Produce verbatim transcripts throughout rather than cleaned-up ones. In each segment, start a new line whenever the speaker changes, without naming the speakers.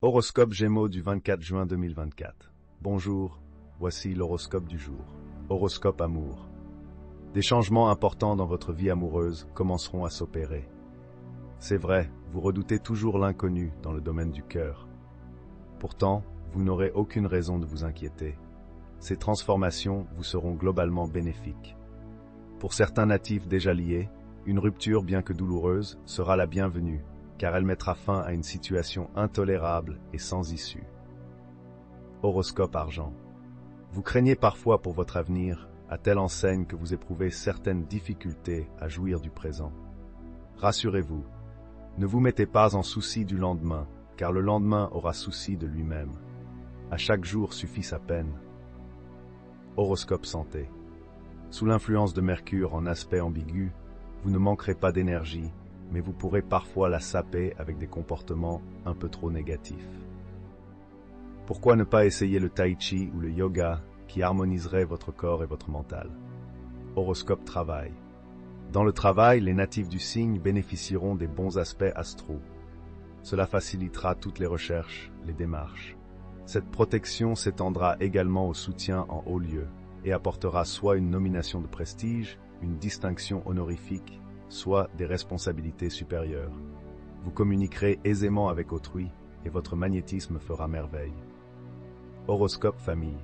Horoscope Gémeaux du vingt-quatre juin deux mille vingt-quatre. Bonjour, voici l'horoscope du jour. Horoscope amour. Des changements importants dans votre vie amoureuse commenceront à s'opérer. C'est vrai, vous redoutez toujours l'inconnu dans le domaine du cœur. Pourtant, vous n'aurez aucune raison de vous inquiéter. Ces transformations vous seront globalement bénéfiques. Pour certains natifs déjà liés, une rupture bien que douloureuse sera la bienvenue, car elle mettra fin à une situation intolérable et sans issue. Horoscope argent. Vous craignez parfois pour votre avenir, à telle enseigne que vous éprouvez certaines difficultés à jouir du présent. Rassurez-vous, ne vous mettez pas en souci du lendemain, car le lendemain aura souci de lui-même. À chaque jour suffit sa peine. Horoscope santé. Sous l'influence de Mercure en aspect ambigu, vous ne manquerez pas d'énergie, mais vous pourrez parfois la saper avec des comportements un peu trop négatifs. Pourquoi ne pas essayer le tai chi ou le yoga qui harmoniserait votre corps et votre mental? Horoscope travail. Dans le travail, les natifs du signe bénéficieront des bons aspects astraux. Cela facilitera toutes les recherches, les démarches. Cette protection s'étendra également au soutien en haut lieu et apportera soit une nomination de prestige, une distinction honorifique, soit des responsabilités supérieures. Vous communiquerez aisément avec autrui et votre magnétisme fera merveille. Horoscope famille.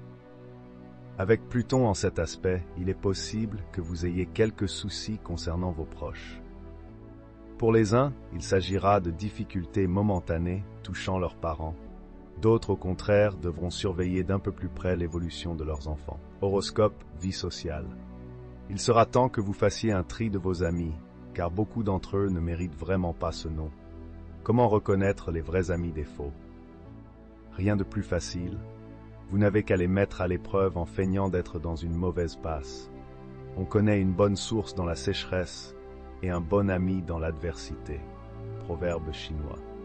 Avec Pluton en cet aspect, il est possible que vous ayez quelques soucis concernant vos proches. Pour les uns, il s'agira de difficultés momentanées touchant leurs parents. D'autres, au contraire, devront surveiller d'un peu plus près l'évolution de leurs enfants. Horoscope vie sociale. Il sera temps que vous fassiez un tri de vos amis, car beaucoup d'entre eux ne méritent vraiment pas ce nom. Comment reconnaître les vrais amis des faux? Rien de plus facile. Vous n'avez qu'à les mettre à l'épreuve en feignant d'être dans une mauvaise passe. On connaît une bonne source dans la sécheresse et un bon ami dans l'adversité. Proverbe chinois.